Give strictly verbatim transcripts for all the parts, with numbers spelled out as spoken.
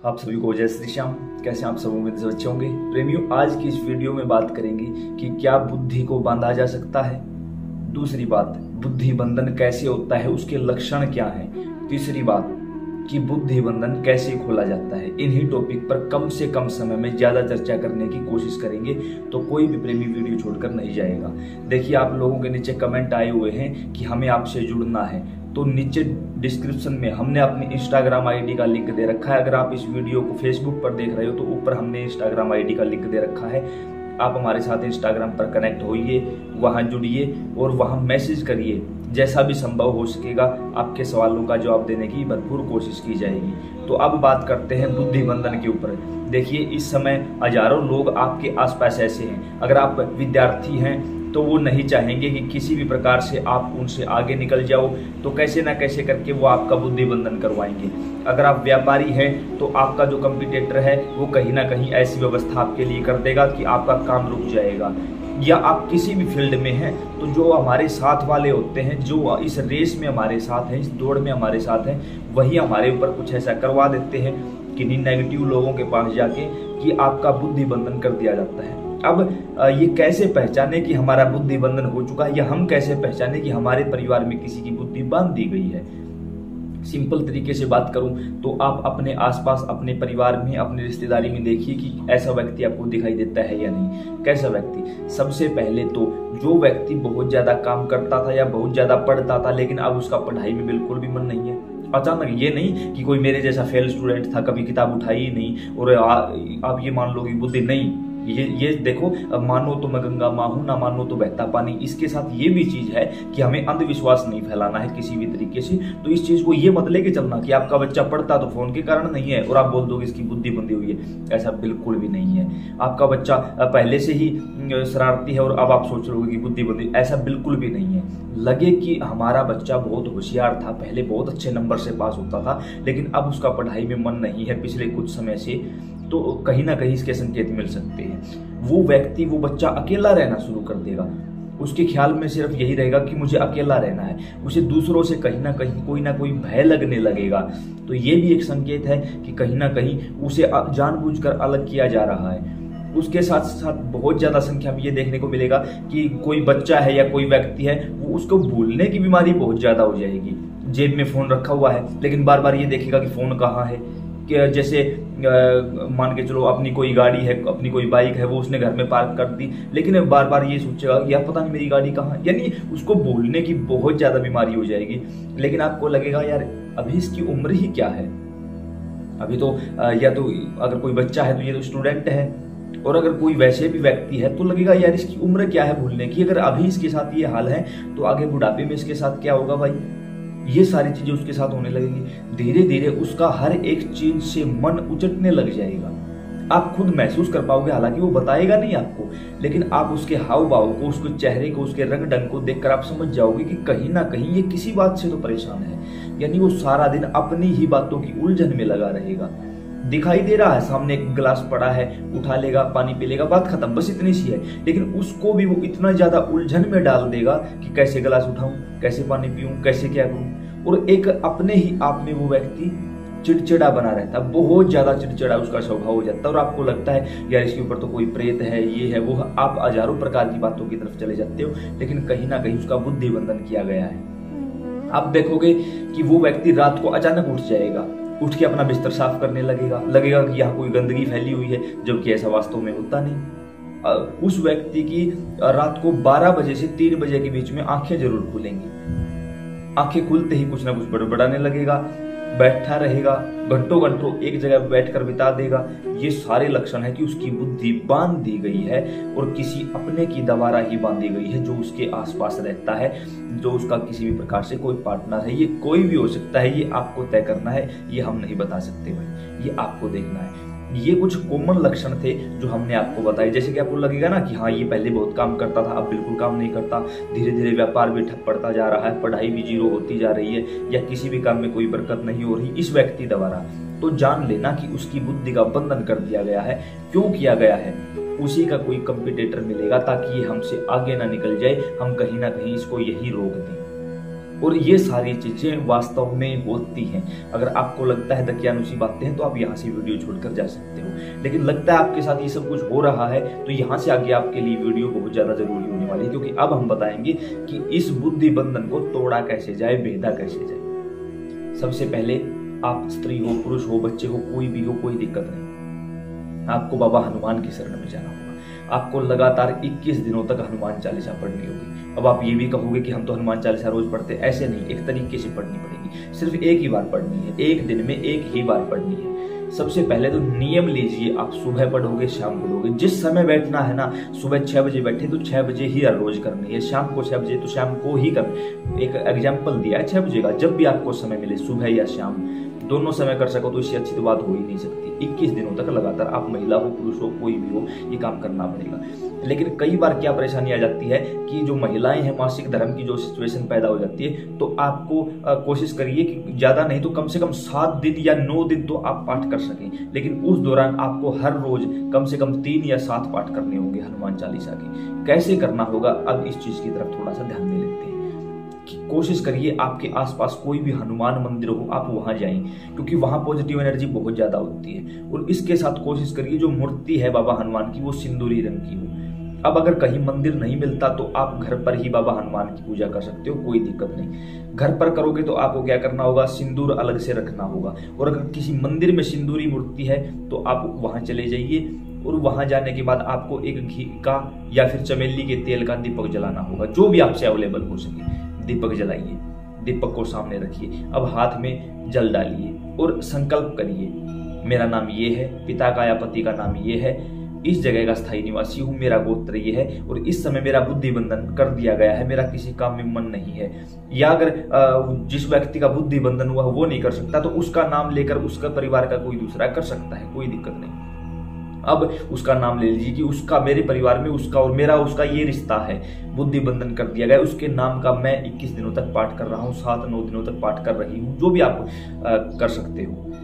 आप सभी को जय श्री श्याम। कैसे आप सब उम्मीद से अच्छे होंगे। प्रेमियों, आज की इस वीडियो में बात करेंगे कि क्या बुद्धि को बांधा जा सकता है। दूसरी बात, बुद्धि बंधन कैसे होता है, उसके लक्षण क्या हैं। तीसरी बात कि बुद्धि बंधन कैसे खोला जाता है। इन्हीं टॉपिक पर कम से कम समय में ज्यादा चर्चा करने की कोशिश करेंगे, तो कोई भी प्रेमी वीडियो छोड़कर नहीं जाएगा। देखिए, आप लोगों के नीचे कमेंट आए हुए हैं कि हमें आपसे जुड़ना है, तो नीचे डिस्क्रिप्शन में हमने अपनी इंस्टाग्राम आईडी का लिंक दे रखा है। अगर आप इस वीडियो को फेसबुक पर देख रहे हो तो ऊपर हमने इंस्टाग्राम आईडी का लिंक दे रखा है। आप हमारे साथ इंस्टाग्राम पर कनेक्ट होइए, वहां जुड़िए और वहां मैसेज करिए। जैसा भी संभव हो सकेगा आपके सवालों का जवाब देने की भरपूर कोशिश की जाएगी। तो अब बात करते हैं बुद्धि बंधन के ऊपर। देखिए, इस समय हजारों लोग आपके आसपास ऐसे हैं। अगर आप विद्यार्थी हैं तो वो नहीं चाहेंगे कि किसी भी प्रकार से आप उनसे आगे निकल जाओ, तो कैसे ना कैसे करके वो आपका बुद्धि बंधन करवाएंगे। अगर आप व्यापारी हैं तो आपका जो कंपटीटर है वो कहीं ना कहीं ऐसी व्यवस्था आपके लिए कर देगा कि आपका काम रुक जाएगा। या आप किसी भी फील्ड में हैं तो जो हमारे साथ वाले होते हैं, जो इस रेस में हमारे साथ हैं, इस दौड़ में हमारे साथ हैं, वही हमारे ऊपर कुछ ऐसा करवा देते हैं कि नेगेटिव लोगों के पास जाके कि आपका बुद्धि बंधन कर दिया जाता है। अब ये कैसे पहचाने कि हमारा बुद्धि बंधन हो चुका है, या हम कैसे पहचाने कि हमारे परिवार में किसी की बुद्धि बांध दी गई है। सिंपल तरीके से बात करूं तो आप अपने आसपास, अपने परिवार में, अपनी रिश्तेदारी में देखिए कि ऐसा व्यक्ति आपको दिखाई देता है या नहीं। कैसा व्यक्ति? सबसे पहले तो जो व्यक्ति बहुत ज्यादा काम करता था या बहुत ज्यादा पढ़ता था, लेकिन अब उसका पढ़ाई में बिल्कुल भी मन नहीं है। अचानक, ये नहीं कि कोई मेरे जैसा फेल स्टूडेंट था, कभी किताब उठाई ही नहीं और आप ये मान लो कि बुद्धि नहीं। ये ये देखो, मानो तो मैं गंगा माँ हूं, ना मानो तो बहता पानी। इसके साथ ये भी चीज है कि हमें अंधविश्वास नहीं फैलाना है किसी भी तरीके से। तो इस चीज को ये मत लेके चलना कि आपका बच्चा पढ़ता तो फोन के कारण नहीं है और आप बोल दोगे इसकी बुद्धि बंधी हुई है। ऐसा बिल्कुल भी नहीं है। आपका बच्चा पहले से ही शरारती है और अब आप सोच रहे हो कि बुद्धि बंधी, ऐसा बिल्कुल भी नहीं है। लगे कि हमारा बच्चा बहुत होशियार था, पहले बहुत अच्छे नंबर से पास होता था, लेकिन अब उसका पढ़ाई में मन नहीं है पिछले कुछ समय से, तो कहीं ना कहीं इसके संकेत मिल सकते हैं। वो व्यक्ति, वो बच्चा अकेला रहना शुरू कर देगा। उसके ख्याल में सिर्फ यही रहेगा कि मुझे अकेला रहना है। उसे दूसरों से कहीं ना कहीं कोई ना कोई भय लगने लगेगा। तो ये भी एक संकेत है कि कहीं ना कहीं उसे जानबूझकर अलग किया जा रहा है। उसके साथ साथ बहुत ज्यादा संख्या में ये देखने को मिलेगा कि कोई बच्चा है या कोई व्यक्ति है, वो उसको भूलने की बीमारी बहुत ज्यादा हो जाएगी। जेब में फोन रखा हुआ है लेकिन बार बार ये देखेगा कि फोन कहाँ है। कि जैसे मान के चलो, अपनी कोई गाड़ी है, अपनी कोई बाइक है, वो उसने घर में पार्क कर दी, लेकिन बार बार ये सोचेगा यार पता नहीं मेरी गाड़ी कहाँ है। यानी उसको भूलने की बहुत ज्यादा बीमारी हो जाएगी। लेकिन आपको लगेगा यार अभी इसकी उम्र ही क्या है, अभी तो या तो अगर कोई बच्चा है तो ये तो स्टूडेंट है, और अगर कोई वैसे भी व्यक्ति है तो लगेगा यार इसकी उम्र क्या है भूलने की। अगर अभी इसके साथ ये हाल है तो आगे बुढ़ापे में इसके साथ क्या होगा भाई। ये सारी चीजें उसके साथ होने लगेंगी। धीरे धीरे उसका हर एक चीज से मन उचटने लग जाएगा। आप खुद महसूस कर पाओगे, हालांकि वो बताएगा नहीं आपको, लेकिन आप उसके हाव भाव को, उसके चेहरे को, उसके रंग ढंग को देखकर आप समझ जाओगे कि कहीं ना कहीं ये किसी बात से तो परेशान है। यानी वो सारा दिन अपनी ही बातों की उलझन में लगा रहेगा। दिखाई दे रहा है सामने एक गिलास पड़ा है, उठा लेगा, पानी पी लेगा, बात खत्म, बस इतनी सी है। लेकिन उसको भी वो इतना ज्यादा उलझन में डाल देगा कि कैसे गिलास उठाऊं, कैसे पानी पीऊं, कैसे क्या करूं। और एक अपने ही आप में वो व्यक्ति चिड़चिड़ा बना रहता है, बहुत ज्यादा चिड़चिड़ा उसका स्वभाव हो जाता है। और आपको लगता है यार इसके ऊपर तो कोई प्रेत है, ये है, वो है। आप हजारों प्रकार की बातों की तरफ चले जाते हो, लेकिन कहीं ना कहीं उसका बुद्धि बंधन किया गया है। आप देखोगे कि वो व्यक्ति रात को अचानक उठ जाएगा, उठ के अपना बिस्तर साफ करने लगेगा, लगेगा कि यहाँ कोई गंदगी फैली हुई है, जबकि ऐसा वास्तव में होता नहीं। उस व्यक्ति की रात को बारह बजे से तीन बजे के बीच में आंखें जरूर खुलेंगी। आंखें खुलते ही कुछ ना कुछ बड़बड़ाने लगेगा, बैठा रहेगा, घंटों घंटों एक जगह बैठकर बिता देगा। ये सारे लक्षण है कि उसकी बुद्धि बांध दी गई है और किसी अपने की दवारा ही बांधी गई है, जो उसके आसपास रहता है, जो उसका किसी भी प्रकार से कोई पार्टनर है। ये कोई भी हो सकता है, ये आपको तय करना है, ये हम नहीं बता सकते भाई, ये आपको देखना है। ये कुछ कॉमन लक्षण थे जो हमने आपको बताए। जैसे कि आपको लगेगा ना कि हाँ ये पहले बहुत काम करता था, अब बिल्कुल काम नहीं करता, धीरे धीरे व्यापार भी ठप पड़ता जा रहा है, पढ़ाई भी जीरो होती जा रही है, या किसी भी काम में कोई बरकत नहीं हो रही इस व्यक्ति द्वारा, तो जान लेना कि उसकी बुद्धि का बंधन कर दिया गया है। क्यों किया गया है? उसी का कोई कंपटीटर मिलेगा ताकि ये हमसे आगे ना निकल जाए, हम कहीं ना कहीं इसको यही रोक दें। और ये सारी चीजें वास्तव में होती हैं। अगर आपको लगता है दकियानुसी बातें हैं तो आप यहाँ से वीडियो छोड़कर जा सकते हो, लेकिन लगता है आपके साथ ये सब कुछ हो रहा है तो यहाँ से आगे आपके लिए वीडियो बहुत ज्यादा जरूरी होने वाली है, क्योंकि अब हम बताएंगे कि इस बुद्धि बंधन को तोड़ा कैसे जाए, भेदा कैसे जाए। सबसे पहले आप स्त्री हो, पुरुष हो, बच्चे हो, कोई भी हो, कोई दिक्कत नहीं, आपको बाबा हनुमान की शरण में जाना होगा। आपको लगातार इक्कीस दिनों तक हनुमान चालीसा पढ़नी होगी। अब आप ये भी कहोगे कि हम तो हनुमान चालीसा रोज पढ़ते, ऐसे नहीं, एक तरीके से पढ़नी पड़ेगी। सिर्फ एक ही बार पढ़नी है, एक दिन में एक ही बार पढ़नी है। सबसे पहले तो नियम लीजिए, आप सुबह पढ़ोगे, शाम पढ़ोगे। जिस समय बैठना है ना, सुबह छह बजे बैठे तो छह बजे ही हर रोज करनी है, शाम को छह बजे तो शाम को ही करनी। एक एग्जाम्पल दिया है छह बजे का, जब भी आपको समय मिले, सुबह या शाम, दोनों समय कर सको तो इससे अच्छी तो बात हो ही नहीं सकती। इक्कीस दिनों तक लगातार, आप महिला हो, पुरुष हो, कोई भी हो, ये काम करना पड़ेगा। लेकिन कई बार क्या परेशानी आ जाती है कि जो महिलाएं हैं, मासिक धर्म की जो सिचुएशन पैदा हो जाती है, तो आपको आ, कोशिश करिए कि ज्यादा नहीं तो कम से कम सात दिन या नौ दिन तो आप पाठ कर सकें, लेकिन उस दौरान आपको हर रोज कम से कम तीन या सात पाठ करने होंगे हनुमान चालीसा के। कैसे करना होगा, अब इस चीज की तरफ थोड़ा सा ध्यान दे लेते हैं। कोशिश करिए आपके आसपास कोई भी हनुमान मंदिर हो, आप वहां जाएं, क्योंकि वहां पॉजिटिव एनर्जी बहुत ज्यादा होती है। और इसके साथ कोशिश करिए जो मूर्ति है बाबा हनुमान की वो सिंदूरी रंग की हो। अब अगर कहीं मंदिर नहीं मिलता तो आप घर पर ही बाबा हनुमान की पूजा कर सकते हो, कोई दिक्कत नहीं। घर पर करोगे तो आपको क्या करना होगा, सिंदूर अलग से रखना होगा। और अगर किसी मंदिर में सिंदूरी मूर्ति है तो आप वहां चले जाइए, और वहां जाने के बाद आपको एक घी का या फिर चमेली के तेल का दीपक जलाना होगा, जो भी आपसे अवेलेबल हो सके। दीपक जलाइए, दीपक को सामने रखिए, अब हाथ में जल डालिए और संकल्प करिए, मेरा नाम ये है, पिता का या पति का नाम ये है, इस जगह का स्थायी निवासी हूँ, मेरा गोत्र ये है, और इस समय मेरा बुद्धि बंधन कर दिया गया है, मेरा किसी काम में मन नहीं है। या अगर जिस व्यक्ति का बुद्धि बंधन हुआ वो नहीं कर सकता तो उसका नाम लेकर उसका परिवार का कोई दूसरा कर सकता है, कोई दिक्कत नहीं। अब उसका नाम ले लीजिए कि उसका, मेरे परिवार में उसका और मेरा उसका ये रिश्ता है, बुद्धि बंधन कर दिया गया, उसके नाम का मैं इक्कीस दिनों तक पाठ कर रहा हूँ, सात नौ दिनों तक पाठ कर रही हूँ, जो भी आप आ, कर सकते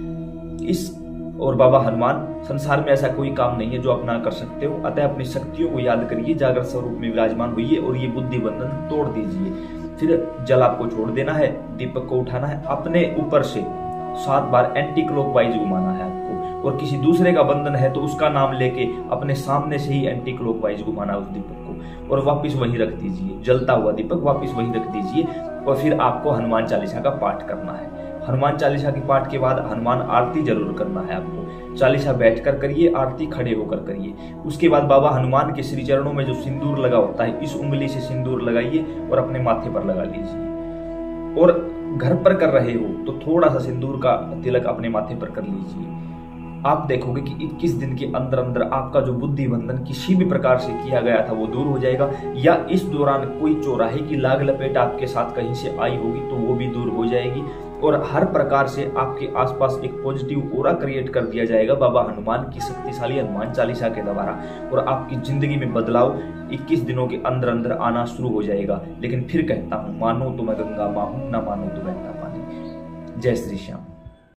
हो। इस और बाबा हनुमान, संसार में ऐसा कोई काम नहीं है जो आप ना कर सकते हो। अतः अपनी शक्तियों को याद करिए, जागृत स्वरूप में विराजमान होइए और ये बुद्धि बंधन तोड़ दीजिए। फिर जल आपको छोड़ देना है, दीपक को उठाना है, अपने ऊपर से सात बार एंटी क्लॉकवाइज घुमाना है आपको, और किसी दूसरे का बंधन है तो उसका नाम लेके अपने सामने से ही एंटी क्लॉकवाइज घुमाना उस दीपक को, और वापस वहीं रख दीजिए, जलता हुआ दीपक वापस वहीं रख दीजिए। और फिर आपको हनुमान चालीसा का पाठ करना है। हनुमान चालीसा के पाठ के बाद हनुमान आरती जरूर करना है आपको। चालीसा बैठकर करिए, आरती खड़े होकर करिए। उसके बाद बाबा हनुमान के श्री चरणों में जो सिंदूर लगा होता है, इस उंगली से सिंदूर लगाइए और अपने माथे पर लगा लीजिए। और घर पर कर रहे हो तो थोड़ा सा सिंदूर का तिलक अपने माथे पर कर लीजिए। आप देखोगे कि इक्कीस दिन के अंदर अंदर आपका जो बुद्धि बंधन किसी भी प्रकार से किया गया था वो दूर हो जाएगा, या इस दौरान कोई चौराहे की लाग लपेट आपके साथ कहीं से आई होगी तो वो भी दूर हो जाएगी। और हर प्रकार से आपके आसपास एक पॉजिटिव ऑरा क्रिएट कर दिया जाएगा बाबा हनुमान की शक्तिशाली हनुमान चालीसा के द्वारा, और आपकी जिंदगी में बदलाव इक्कीस दिनों के अंदर अंदर आना शुरू हो जाएगा। लेकिन फिर कहता हूं, मानो तो मैं गंगा मां हूं, ना मानो तो बहता पानी। जय श्री श्याम।